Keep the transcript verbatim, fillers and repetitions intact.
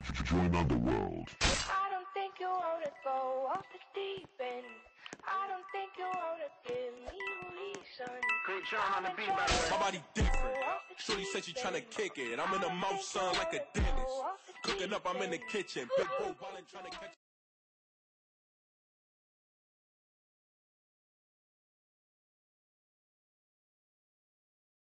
Join Underworld. I don't think you wanna go off the deep end. I don't think you wanna give me reason. Great Sean on the beat, by the way. My body different. Shorty said she tryna kick it. I'm in the mouth, son, like a dentist. Cooking up, I'm in the kitchen. Big boy ballin' tryna catch